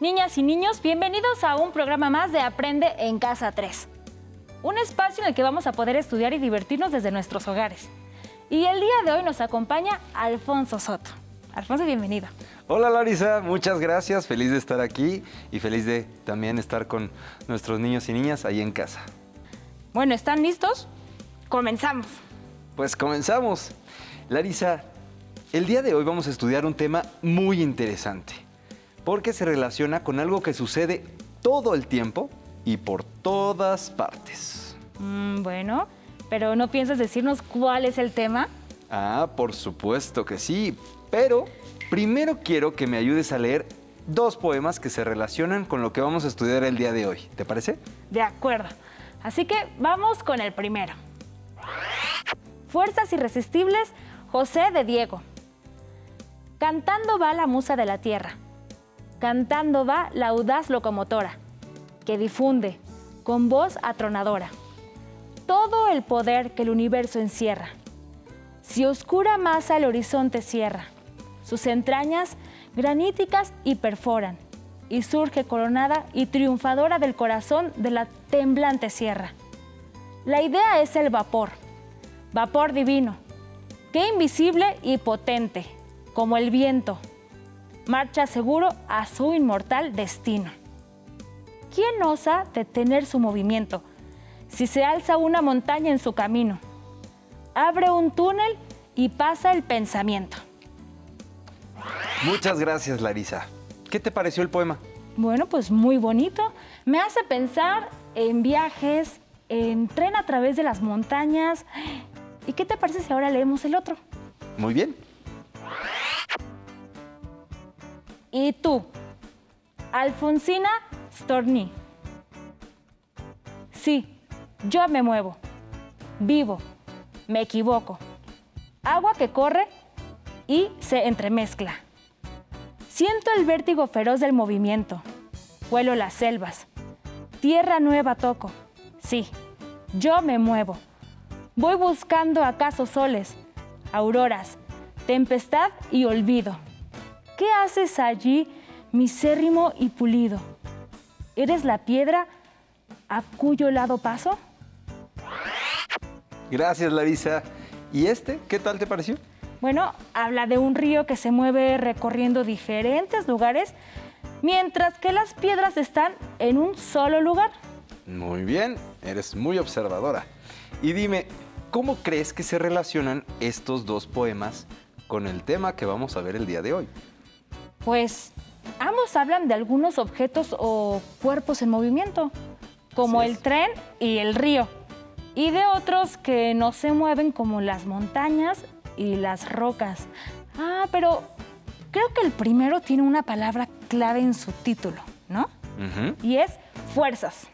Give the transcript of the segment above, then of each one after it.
Niñas y niños, bienvenidos a un programa más de Aprende en Casa 3. Un espacio en el que vamos a poder estudiar y divertirnos desde nuestros hogares. Y el día de hoy nos acompaña Alfonso Soto. Alfonso, bienvenido. Hola Larisa, muchas gracias. Feliz de estar aquí y feliz de también estar con nuestros niños y niñas ahí en casa. Bueno, ¿están listos? Comenzamos. Pues comenzamos. Larisa, el día de hoy vamos a estudiar un tema muy interesante, porque se relaciona con algo que sucede todo el tiempo y por todas partes. Bueno, pero ¿no piensas decirnos cuál es el tema? Ah, por supuesto que sí, pero primero quiero que me ayudes a leer dos poemas que se relacionan con lo que vamos a estudiar el día de hoy. ¿Te parece? De acuerdo. Así que vamos con el primero. Fuerzas irresistibles, José de Diego. Cantando va la musa de la tierra. Cantando va la audaz locomotora, que difunde, con voz atronadora, todo el poder que el universo encierra. Si oscura masa el horizonte cierra, sus entrañas graníticas y perforan, y surge coronada y triunfadora del corazón de la temblante sierra. La idea es el vapor, vapor divino, que invisible y potente, como el viento, marcha seguro a su inmortal destino. ¿Quién osa detener su movimiento si se alza una montaña en su camino? Abre un túnel y pasa el pensamiento. Muchas gracias, Larisa. ¿Qué te pareció el poema? Bueno, pues muy bonito. Me hace pensar en viajes, en tren a través de las montañas. ¿Y qué te parece si ahora leemos el otro? Muy bien. ¿Y tú? Alfonsina Storni. Sí, yo me muevo, vivo, me equivoco. Agua que corre y se entremezcla. Siento el vértigo feroz del movimiento. Vuelo las selvas. Tierra nueva toco. Sí, yo me muevo. Voy buscando acaso soles, auroras, tempestad y olvido. ¿Qué haces allí, misérrimo y pulido? ¿Eres la piedra a cuyo lado paso? Gracias, Larisa. ¿Y este? ¿Qué tal te pareció? Bueno, habla de un río que se mueve recorriendo diferentes lugares, mientras que las piedras están en un solo lugar. Muy bien, eres muy observadora. Y dime, ¿cómo crees que se relacionan estos dos poemas con el tema que vamos a ver el día de hoy? Pues ambos hablan de algunos objetos o cuerpos en movimiento, como el tren y el río, y de otros que no se mueven como las montañas y las rocas. Ah, pero creo que el primero tiene una palabra clave en su título, ¿no? Y es fuerzas.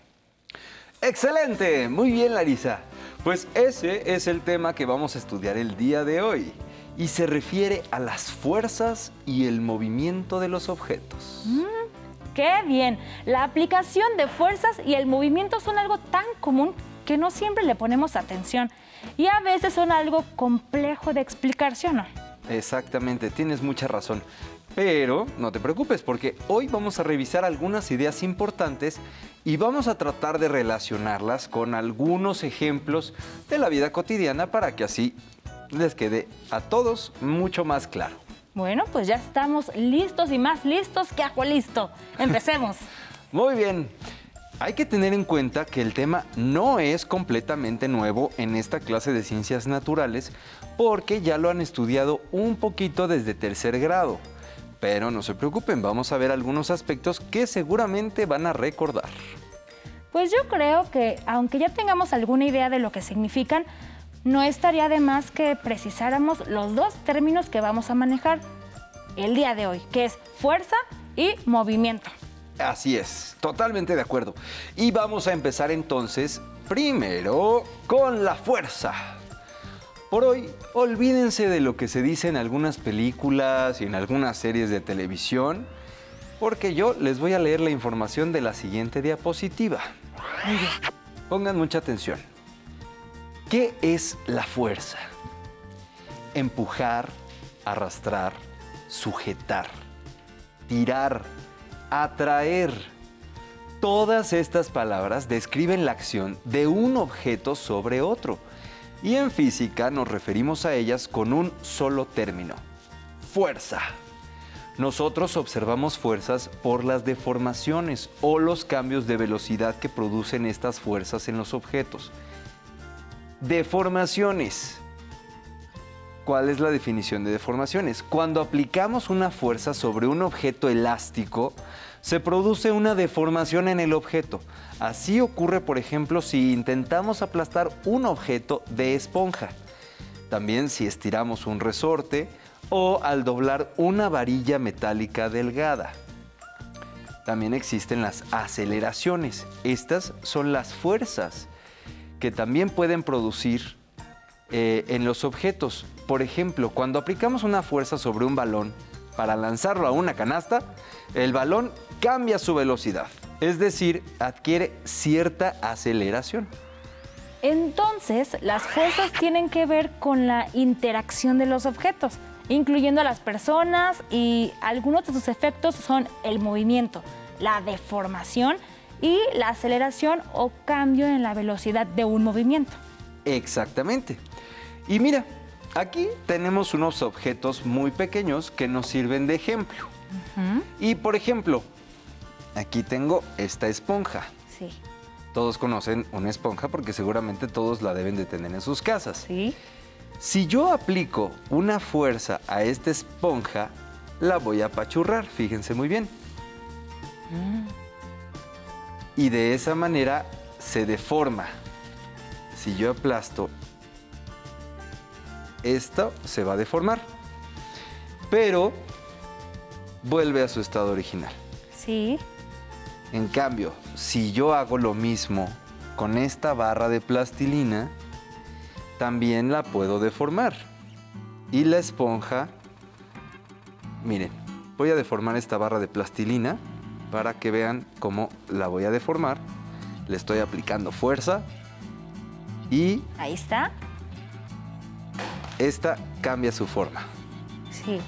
¡Excelente! Muy bien, Larisa. Pues ese es el tema que vamos a estudiar el día de hoy. Y se refiere a las fuerzas y el movimiento de los objetos. ¡Qué bien! La aplicación de fuerzas y el movimiento son algo tan común que no siempre le ponemos atención. Y a veces son algo complejo de explicar, ¿sí o no? Exactamente, tienes mucha razón. Pero no te preocupes, porque hoy vamos a revisar algunas ideas importantes y vamos a tratar de relacionarlas con algunos ejemplos de la vida cotidiana para que así les quede a todos mucho más claro. Bueno, pues ya estamos listos y más listos que ajo listo. Empecemos. Muy bien. Hay que tener en cuenta que el tema no es completamente nuevo en esta clase de ciencias naturales porque ya lo han estudiado un poquito desde tercer grado. Pero no se preocupen, vamos a ver algunos aspectos que seguramente van a recordar. Pues yo creo que, aunque ya tengamos alguna idea de lo que significan, no estaría de más que precisáramos los dos términos que vamos a manejar el día de hoy, que es fuerza y movimiento. Así es, totalmente de acuerdo. Y vamos a empezar entonces, primero, con la fuerza. Por hoy, olvídense de lo que se dice en algunas películas y en algunas series de televisión, porque yo les voy a leer la información de la siguiente diapositiva. Muy bien. Pongan mucha atención. ¿Qué es la fuerza? Empujar, arrastrar, sujetar, tirar, atraer. Todas estas palabras describen la acción de un objeto sobre otro. Y en física nos referimos a ellas con un solo término: fuerza. Nosotros observamos fuerzas por las deformaciones o los cambios de velocidad que producen estas fuerzas en los objetos. Deformaciones. ¿Cuál es la definición de deformaciones? Cuando aplicamos una fuerza sobre un objeto elástico, se produce una deformación en el objeto. Así ocurre, por ejemplo, si intentamos aplastar un objeto de esponja. También si estiramos un resorte o al doblar una varilla metálica delgada. También existen las aceleraciones. Estas son las fuerzas que también pueden producir en los objetos. Por ejemplo, cuando aplicamos una fuerza sobre un balón para lanzarlo a una canasta, el balón cambia su velocidad, es decir, adquiere cierta aceleración. Entonces, las fuerzas tienen que ver con la interacción de los objetos, incluyendo a las personas, y algunos de sus efectos son el movimiento, la deformación y la aceleración o cambio en la velocidad de un movimiento. Exactamente. Y mira, aquí tenemos unos objetos muy pequeños que nos sirven de ejemplo. Y por ejemplo, aquí tengo esta esponja. Sí. Todos conocen una esponja porque seguramente todos la deben de tener en sus casas. Sí. Si yo aplico una fuerza a esta esponja, la voy a apachurrar, fíjense muy bien. Y de esa manera se deforma. Si yo aplasto, esto se va a deformar, pero vuelve a su estado original. Sí. En cambio, si yo hago lo mismo con esta barra de plastilina, también la puedo deformar. Y la esponja, miren, voy a deformar esta barra de plastilina para que vean cómo la voy a deformar. Le estoy aplicando fuerza y Ahí está. esta cambia su forma. Sí.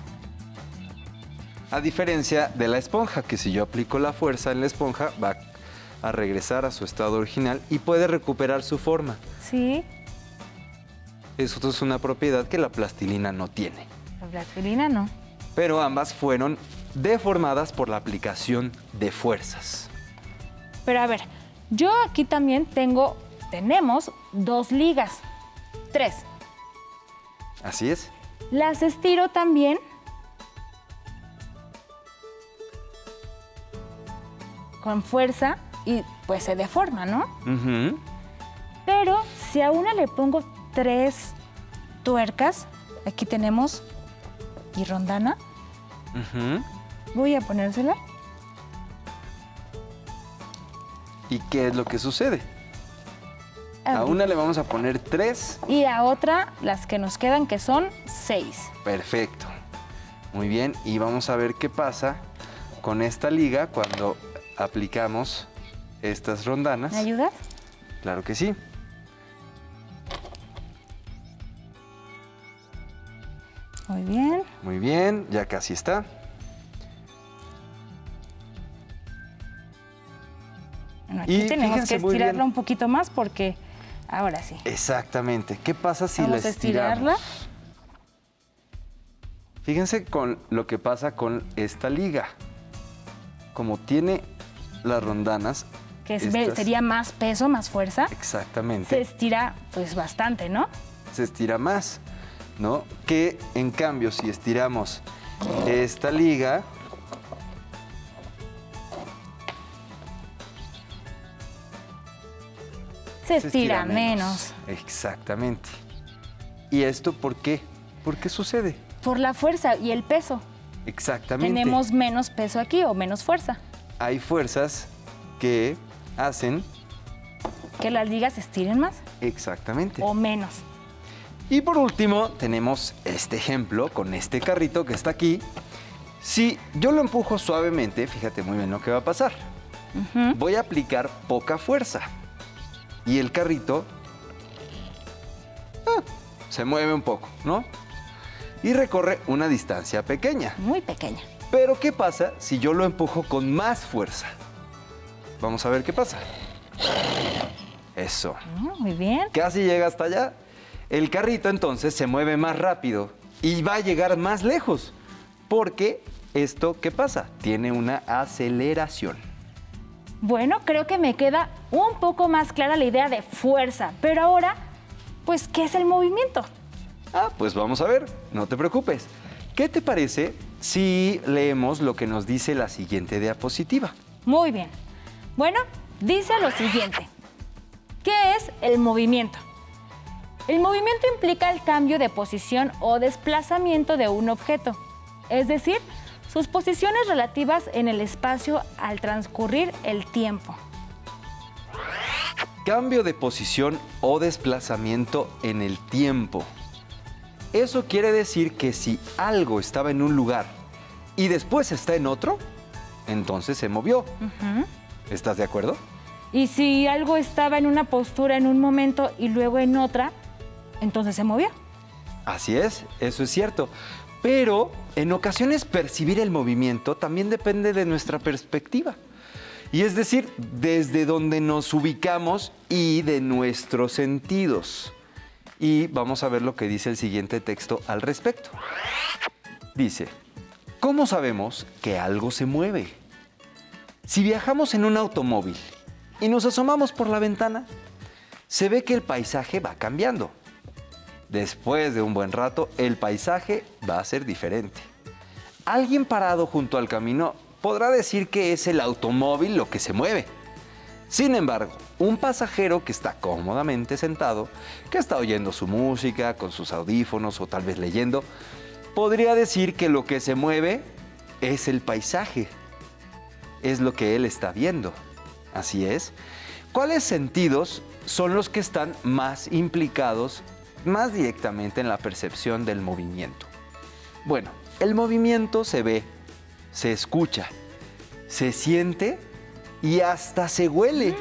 A diferencia de la esponja, que si yo aplico la fuerza en la esponja, va a regresar a su estado original y puede recuperar su forma. Sí. Eso es una propiedad que la plastilina no tiene. La plastilina no. Pero ambas fueron deformadas por la aplicación de fuerzas. Pero a ver, yo aquí también tenemos 2 ligas. 3. Así es. Las estiro también. Con fuerza y pues se deforma, ¿no? Pero si a una le pongo 3 tuercas, aquí tenemos y rondana, voy a ponérsela. ¿Y qué es lo que sucede? A una le vamos a poner 3. Y a otra, las que nos quedan, que son 6. Perfecto. Muy bien. Y vamos a ver qué pasa con esta liga cuando aplicamos estas rondanas. ¿Me ayudas? Claro que sí. Muy bien. Muy bien, ya casi está. Bueno, aquí Y tenemos fíjense que muy bien. estirarla un poquito más porque ahora sí. Exactamente. ¿Qué pasa si Vamos la a estirarla. estiramos? Fíjense con lo que pasa con esta liga. Como tiene las rondanas. Que estas- sería más peso, más fuerza. Exactamente. Se estira pues bastante, ¿no? Se estira más, ¿no? Que en cambio, si estiramos esta liga, Se estira menos. Exactamente. ¿Y esto por qué? ¿Por qué sucede? Por la fuerza y el peso. Exactamente. Tenemos menos peso aquí o menos fuerza. Hay fuerzas que hacen Que las ligas se estiren más exactamente. o menos. Y por último, tenemos este ejemplo con este carrito que está aquí. Si yo lo empujo suavemente, fíjate muy bien lo que va a pasar. Voy a aplicar poca fuerza. Y el carrito se mueve un poco, ¿no? Y recorre una distancia pequeña. Muy pequeña. Pero ¿qué pasa si yo lo empujo con más fuerza? Vamos a ver qué pasa. Eso. Muy bien. Casi llega hasta allá. El carrito entonces se mueve más rápido y va a llegar más lejos. Porque esto, ¿qué pasa? Tiene una aceleración. Bueno, creo que me queda un poco más clara la idea de fuerza. Pero ahora, pues, ¿qué es el movimiento? Pues vamos a ver, no te preocupes. ¿Qué te parece si leemos lo que nos dice la siguiente diapositiva? Muy bien. Bueno, dice lo siguiente. ¿Qué es el movimiento? El movimiento implica el cambio de posición o desplazamiento de un objeto, es decir, sus posiciones relativas en el espacio al transcurrir el tiempo. Cambio de posición o desplazamiento en el tiempo. Eso quiere decir que si algo estaba en un lugar y después está en otro, entonces se movió. ¿Estás de acuerdo? Y si algo estaba en una postura en un momento y luego en otra, entonces se movió. Así es, eso es cierto. Pero en ocasiones percibir el movimiento también depende de nuestra perspectiva. Y es decir, desde donde nos ubicamos y de nuestros sentidos. Y vamos a ver lo que dice el siguiente texto al respecto. Dice, ¿cómo sabemos que algo se mueve? Si viajamos en un automóvil y nos asomamos por la ventana, se ve que el paisaje va cambiando. Después de un buen rato, el paisaje va a ser diferente. Alguien parado junto al camino podrá decir que es el automóvil lo que se mueve. Sin embargo, un pasajero que está cómodamente sentado, que está oyendo su música con sus audífonos o tal vez leyendo, podría decir que lo que se mueve es el paisaje. Es lo que él está viendo. Así es. ¿Cuáles sentidos son los que están más implicados más directamente en la percepción del movimiento? Bueno, el movimiento se ve, se escucha, se siente y hasta se huele.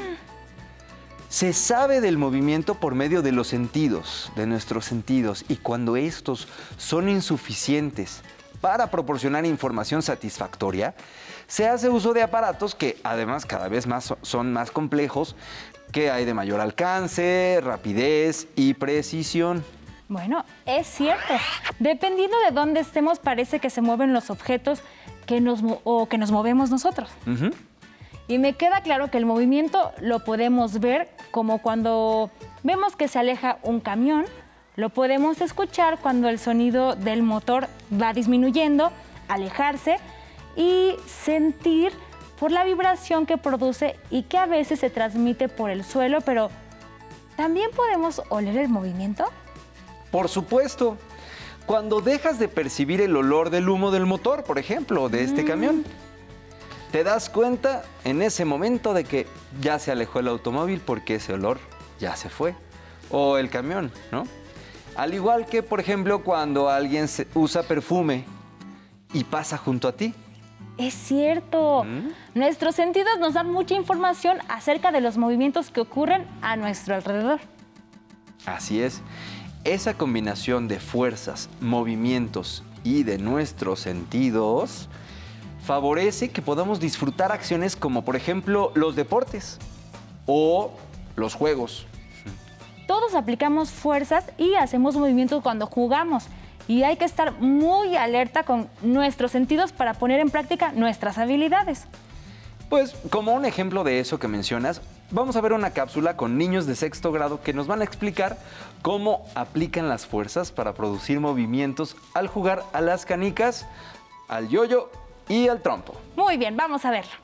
Se sabe del movimiento por medio de los sentidos, de nuestros sentidos, y cuando estos son insuficientes para proporcionar información satisfactoria, se hace uso de aparatos que además cada vez más son más complejos, que hay de mayor alcance, rapidez y precisión. Bueno, es cierto. Dependiendo de dónde estemos, parece que se mueven los objetos que nos movemos nosotros. Y me queda claro que el movimiento lo podemos ver como cuando vemos que se aleja un camión, lo podemos escuchar cuando el sonido del motor va disminuyendo, alejarse y sentir por la vibración que produce y que a veces se transmite por el suelo, pero ¿también podemos oler el movimiento? Por supuesto. Cuando dejas de percibir el olor del humo del motor, por ejemplo, de este camión, te das cuenta en ese momento de que ya se alejó el automóvil porque ese olor ya se fue. O el camión, ¿no? Al igual que, por ejemplo, cuando alguien usa perfume y pasa junto a ti. Es cierto. Nuestros sentidos nos dan mucha información acerca de los movimientos que ocurren a nuestro alrededor. Así es. Esa combinación de fuerzas, movimientos y de nuestros sentidos favorece que podamos disfrutar acciones como, por ejemplo, los deportes o los juegos. Todos aplicamos fuerzas y hacemos movimientos cuando jugamos. Y hay que estar muy alerta con nuestros sentidos para poner en práctica nuestras habilidades. Pues, como un ejemplo de eso que mencionas, vamos a ver una cápsula con niños de sexto grado que nos van a explicar cómo aplican las fuerzas para producir movimientos al jugar a las canicas, al yoyo y al trompo. Muy bien, vamos a verlo.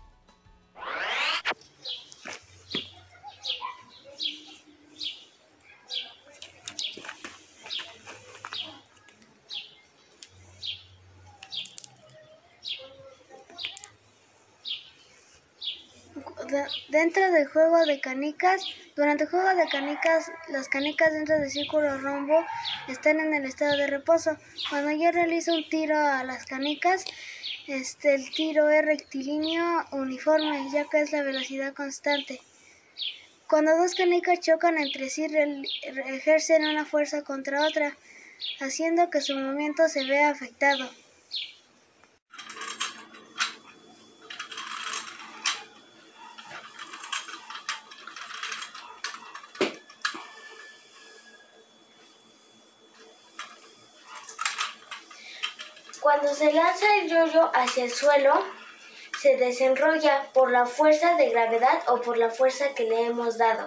Dentro del juego de canicas, durante el juego de canicas, las canicas dentro del círculo rombo están en el estado de reposo. Cuando yo realizo un tiro a las canicas, el tiro es rectilíneo uniforme, ya que es la velocidad constante. Cuando dos canicas chocan entre sí, ejercen una fuerza contra otra, haciendo que su movimiento se vea afectado. Cuando se lanza el yo-yo hacia el suelo, se desenrolla por la fuerza de gravedad o por la fuerza que le hemos dado.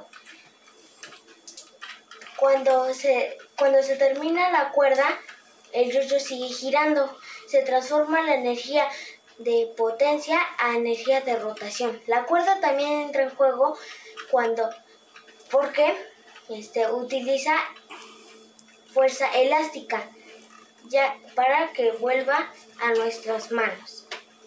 Cuando se termina la cuerda, el yo-yo sigue girando. Se transforma la energía de potencia a energía de rotación. La cuerda también entra en juego porque utiliza fuerza elástica ya para que vuelva a nuestras manos.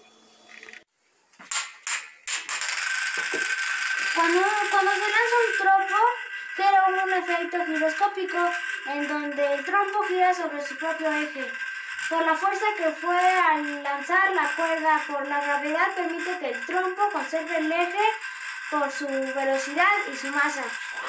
Cuando se lanza un trompo, crea un efecto giroscópico en donde el trompo gira sobre su propio eje. Por la fuerza que fue al lanzar la cuerda por la gravedad permite que el trompo conserve el eje por su velocidad y su masa.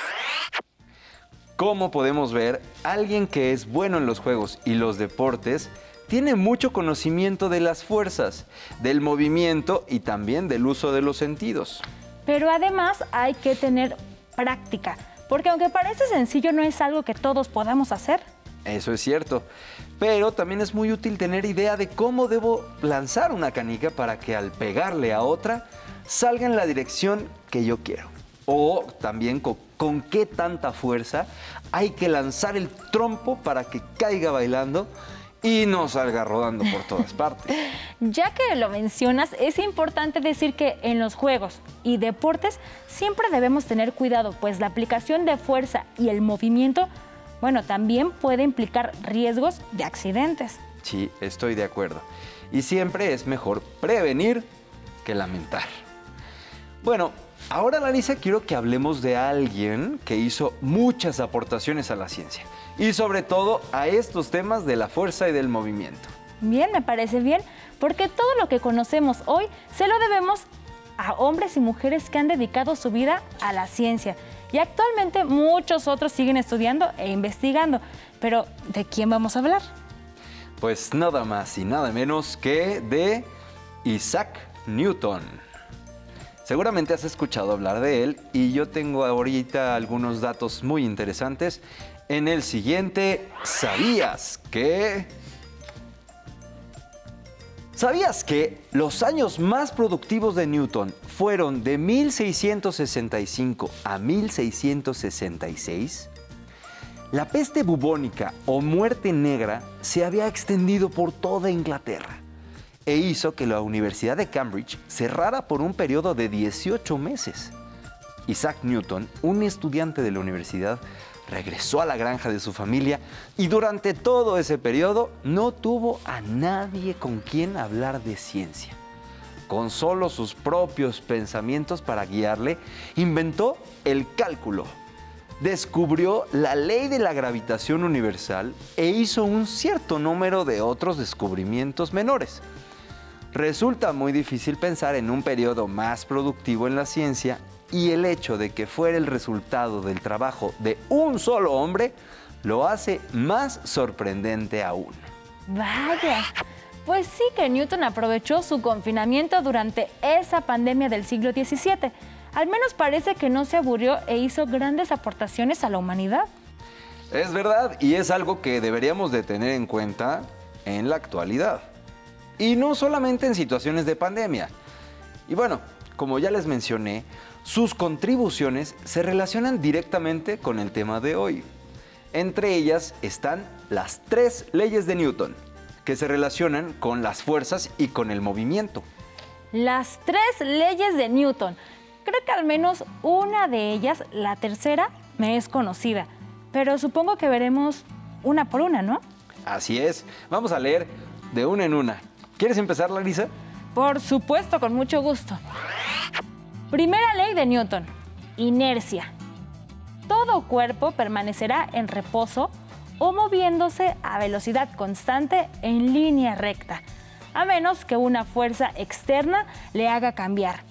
Como podemos ver, alguien que es bueno en los juegos y los deportes tiene mucho conocimiento de las fuerzas, del movimiento y también del uso de los sentidos. Pero además hay que tener práctica, porque aunque parece sencillo, no es algo que todos podamos hacer. Eso es cierto, pero también es muy útil tener idea de cómo debo lanzar una canica para que al pegarle a otra salga en la dirección que yo quiero. O también con qué tanta fuerza hay que lanzar el trompo para que caiga bailando y no salga rodando por todas partes. Ya que lo mencionas, es importante decir que en los juegos y deportes siempre debemos tener cuidado, pues la aplicación de fuerza y el movimiento, también puede implicar riesgos de accidentes. Sí, estoy de acuerdo. Y siempre es mejor prevenir que lamentar. Bueno, ahora, Larisa, quiero que hablemos de alguien que hizo muchas aportaciones a la ciencia y sobre todo a estos temas de la fuerza y del movimiento. Bien, me parece bien, porque todo lo que conocemos hoy se lo debemos a hombres y mujeres que han dedicado su vida a la ciencia. Y actualmente muchos otros siguen estudiando e investigando. Pero, ¿de quién vamos a hablar? Pues nada más y nada menos que de Isaac Newton. Seguramente has escuchado hablar de él y yo tengo ahorita algunos datos muy interesantes en el siguiente ¿Sabías que? ¿Sabías que los años más productivos de Newton fueron de 1665 a 1666? La peste bubónica o muerte negra se había extendido por toda Inglaterra e hizo que la Universidad de Cambridge cerrara por un periodo de 18 meses. Isaac Newton, un estudiante de la universidad, regresó a la granja de su familia y durante todo ese periodo no tuvo a nadie con quien hablar de ciencia. Con solo sus propios pensamientos para guiarle, inventó el cálculo, descubrió la ley de la gravitación universal e hizo un cierto número de otros descubrimientos menores. Resulta muy difícil pensar en un periodo más productivo en la ciencia y el hecho de que fuera el resultado del trabajo de un solo hombre lo hace más sorprendente aún. Vaya, pues sí que Newton aprovechó su confinamiento durante esa pandemia del siglo XVII. Al menos parece que no se aburrió e hizo grandes aportaciones a la humanidad. Es verdad, y es algo que deberíamos de tener en cuenta en la actualidad. Y no solamente en situaciones de pandemia. Y bueno, como ya les mencioné, sus contribuciones se relacionan directamente con el tema de hoy. Entre ellas están las 3 leyes de Newton, que se relacionan con las fuerzas y con el movimiento. Las 3 leyes de Newton. Creo que al menos una de ellas, la tercera, me es conocida. Pero supongo que veremos una por una, ¿no? Así es. Vamos a leer de una en una. ¿Quieres empezar, Larisa? Por supuesto, con mucho gusto. Primera ley de Newton. Inercia. Todo cuerpo permanecerá en reposo o moviéndose a velocidad constante en línea recta, a menos que una fuerza externa le haga cambiar.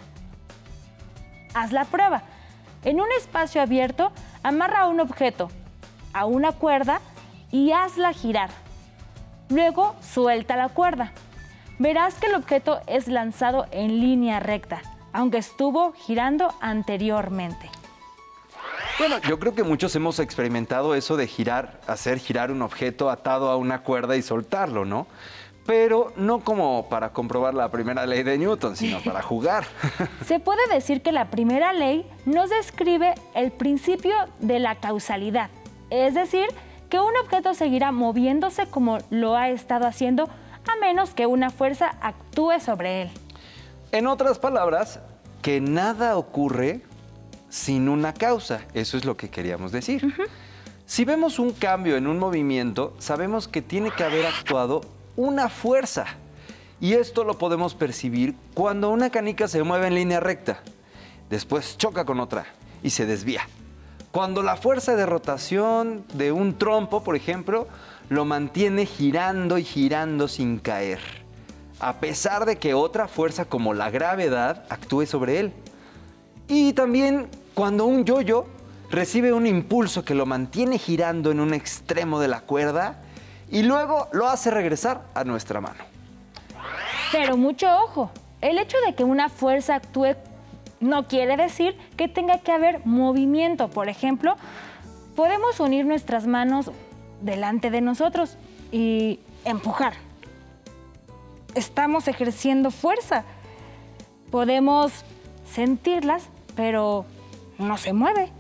Haz la prueba. En un espacio abierto, amarra un objeto a una cuerda y hazla girar. Luego, suelta la cuerda. Verás que el objeto es lanzado en línea recta, aunque estuvo girando anteriormente. Bueno, yo creo que muchos hemos experimentado eso de hacer girar un objeto atado a una cuerda y soltarlo, ¿no? pero no como para comprobar la primera ley de Newton, sino para jugar. Se puede decir que la primera ley nos describe el principio de la causalidad, es decir, que un objeto seguirá moviéndose como lo ha estado haciendo a menos que una fuerza actúe sobre él. En otras palabras, que nada ocurre sin una causa. Eso es lo que queríamos decir. Si vemos un cambio en un movimiento, sabemos que tiene que haber actuado una fuerza. Y esto lo podemos percibir cuando una canica se mueve en línea recta, después choca con otra y se desvía. Cuando la fuerza de rotación de un trompo, por ejemplo, lo mantiene girando y girando sin caer, a pesar de que otra fuerza como la gravedad actúe sobre él. Y también cuando un yo-yo recibe un impulso que lo mantiene girando en un extremo de la cuerda y luego lo hace regresar a nuestra mano. Pero mucho ojo, el hecho de que una fuerza actúe no quiere decir que tenga que haber movimiento. Por ejemplo, podemos unir nuestras manos delante de nosotros y empujar. Estamos ejerciendo fuerza. Podemos sentirlas, pero no se mueve.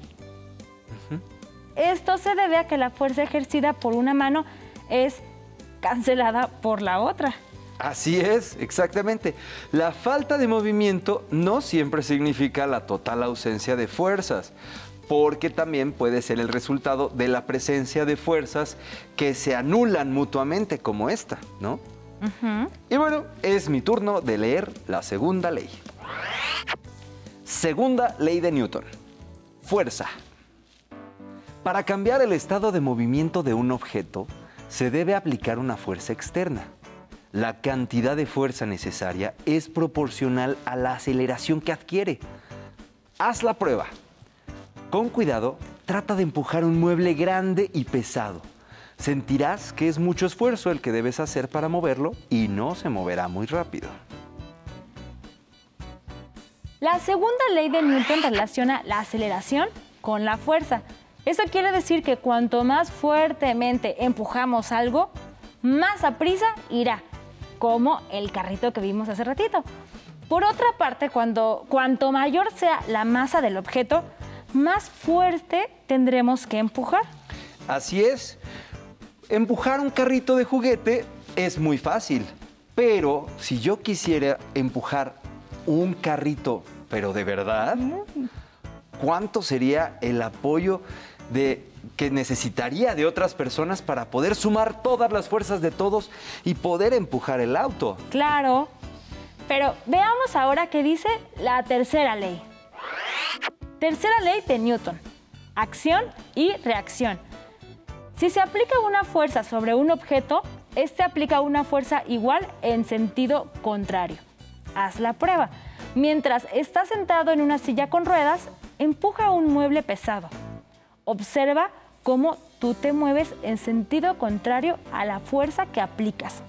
Esto se debe a que la fuerza ejercida por una mano es cancelada por la otra. Así es, exactamente. La falta de movimiento no siempre significa la total ausencia de fuerzas, porque también puede ser el resultado de la presencia de fuerzas que se anulan mutuamente, como esta, ¿no? Y bueno, es mi turno de leer la segunda ley. Segunda ley de Newton. Fuerza. Para cambiar el estado de movimiento de un objeto, se debe aplicar una fuerza externa. La cantidad de fuerza necesaria es proporcional a la aceleración que adquiere. Haz la prueba. Con cuidado, trata de empujar un mueble grande y pesado. Sentirás que es mucho esfuerzo el que debes hacer para moverlo y no se moverá muy rápido. La segunda ley de Newton relaciona la aceleración con la fuerza. Eso quiere decir que cuanto más fuertemente empujamos algo, más aprisa irá, como el carrito que vimos hace ratito. Por otra parte, cuanto mayor sea la masa del objeto, más fuerte tendremos que empujar. Así es. Empujar un carrito de juguete es muy fácil, pero si yo quisiera empujar un carrito, pero de verdad, ¿cuánto sería el apoyo que necesitaría de otras personas para poder sumar todas las fuerzas de todos y poder empujar el auto? Claro, pero veamos ahora qué dice la tercera ley. Tercera ley de Newton, acción y reacción. Si se aplica una fuerza sobre un objeto, este aplica una fuerza igual en sentido contrario. Haz la prueba. Mientras estás sentado en una silla con ruedas, empuja un mueble pesado. Observa cómo tú te mueves en sentido contrario a la fuerza que aplicas.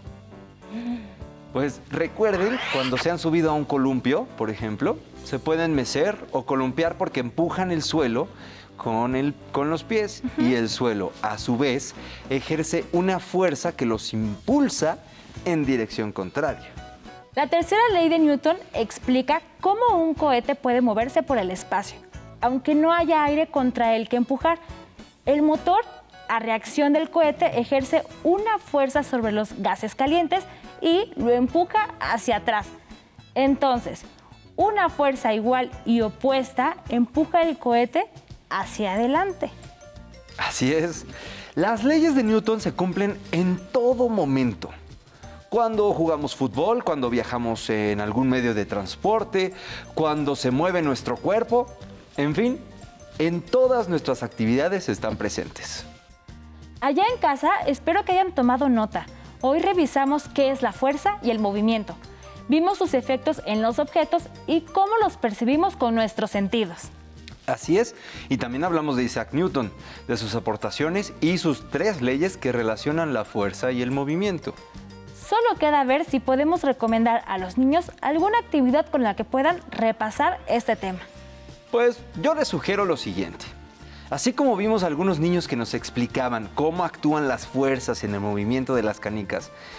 Pues recuerden, cuando se han subido a un columpio, por ejemplo, se pueden mecer o columpiar porque empujan el suelo con los pies y el suelo, a su vez, ejerce una fuerza que los impulsa en dirección contraria. La tercera ley de Newton explica cómo un cohete puede moverse por el espacio, aunque no haya aire contra el que empujar. El motor, a reacción del cohete, ejerce una fuerza sobre los gases calientes y lo empuja hacia atrás. Entonces, una fuerza igual y opuesta empuja el cohete hacia adelante. Así es. Las leyes de Newton se cumplen en todo momento. Cuando jugamos fútbol, cuando viajamos en algún medio de transporte, cuando se mueve nuestro cuerpo, en fin, en todas nuestras actividades están presentes. Allá en casa, espero que hayan tomado nota. Hoy revisamos qué es la fuerza y el movimiento. Vimos sus efectos en los objetos y cómo los percibimos con nuestros sentidos. Así es, y también hablamos de Isaac Newton, de sus aportaciones y sus 3 leyes que relacionan la fuerza y el movimiento. Solo queda ver si podemos recomendar a los niños alguna actividad con la que puedan repasar este tema. Pues yo les sugiero lo siguiente. Así como vimos algunos niños que nos explicaban cómo actúan las fuerzas en el movimiento de las canicas,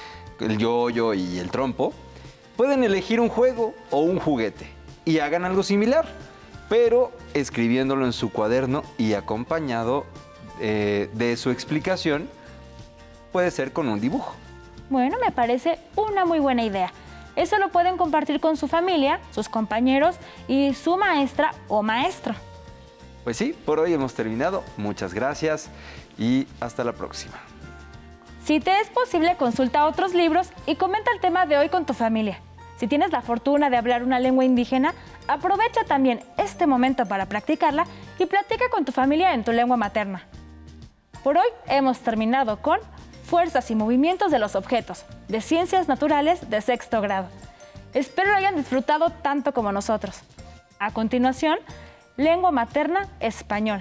el yoyo y el trompo, pueden elegir un juego o un juguete y hagan algo similar, pero escribiéndolo en su cuaderno y acompañado de su explicación, puede ser con un dibujo. Bueno, me parece una muy buena idea. Eso lo pueden compartir con su familia, sus compañeros y su maestra o maestro. Pues sí, por hoy hemos terminado. Muchas gracias y hasta la próxima. Si te es posible, consulta otros libros y comenta el tema de hoy con tu familia. Si tienes la fortuna de hablar una lengua indígena, aprovecha también este momento para practicarla y platica con tu familia en tu lengua materna. Por hoy hemos terminado con Fuerzas y movimientos de los objetos, de Ciencias Naturales de sexto grado. Espero lo hayan disfrutado tanto como nosotros. A continuación, Lengua materna, español.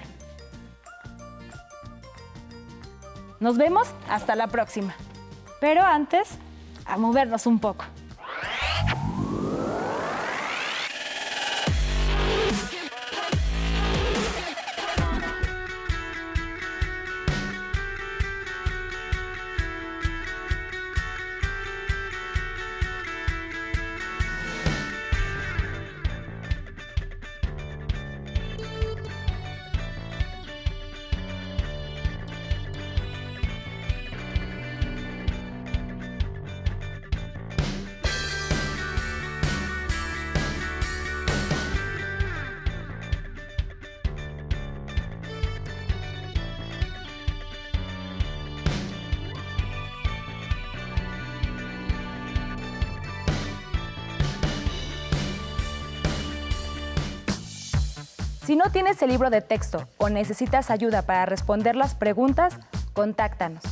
Nos vemos hasta la próxima. Pero antes, a movernos un poco. Si no tienes el libro de texto o necesitas ayuda para responder las preguntas, contáctanos.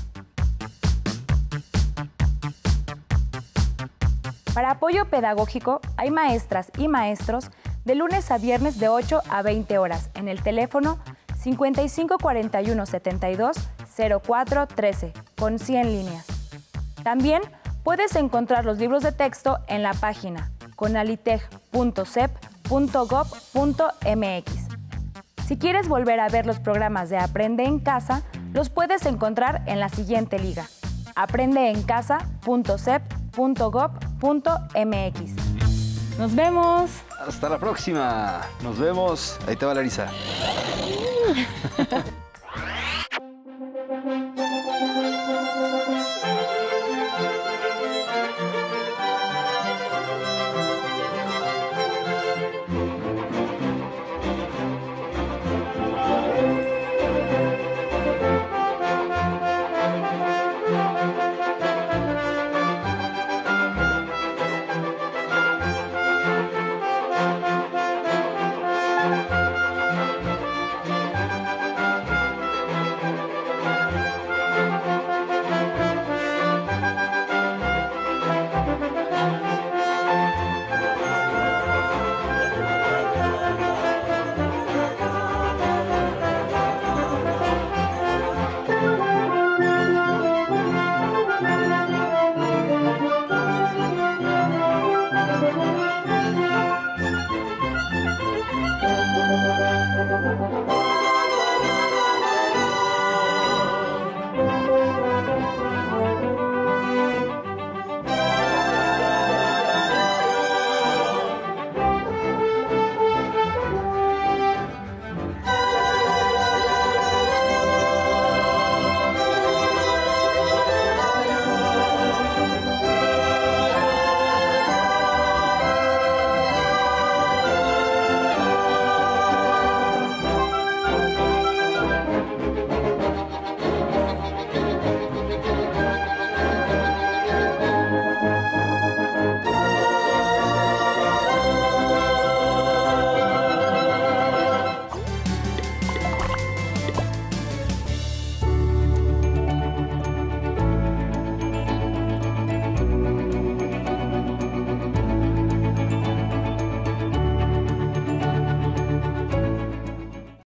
Para apoyo pedagógico, hay maestras y maestros de lunes a viernes de 8 a 20 horas en el teléfono 55 41 72 04 13 con 100 líneas. También puedes encontrar los libros de texto en la página conaliteg.sep.gov.mx. Si quieres volver a ver los programas de Aprende en Casa, los puedes encontrar en la siguiente liga: aprendeencasa.sep.gov.mx. ¡Nos vemos! Hasta la próxima. Nos vemos. Ahí te va Larisa.